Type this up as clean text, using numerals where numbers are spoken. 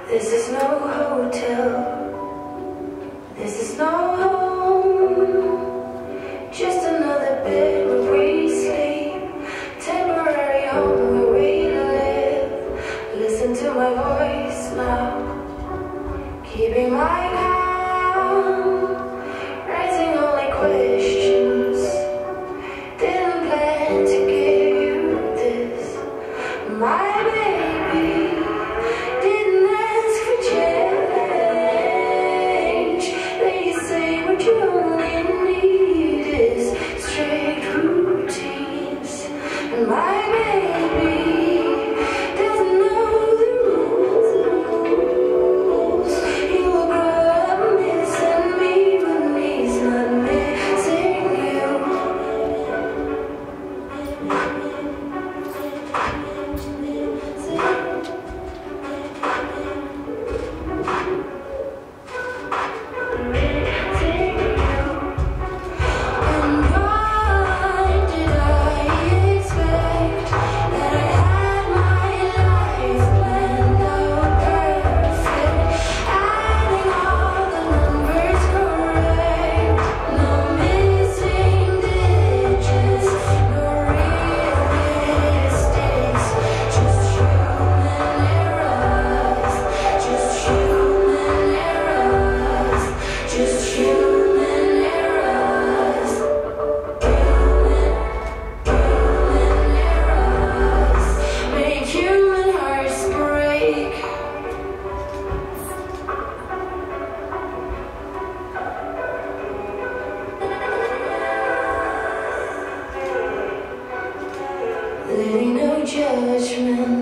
This is no hotel, this is no home, just another bed where we sleep, temporary home where we live. Listen to my voice now, keeping my calm, raising only questions. Didn't plan to give you this, my baby. Didn't ask for change. They say what you only need is strict routines, and my baby doesn't know the rules. He will grow up missing me, but he's not missing you. There ain't no judgment.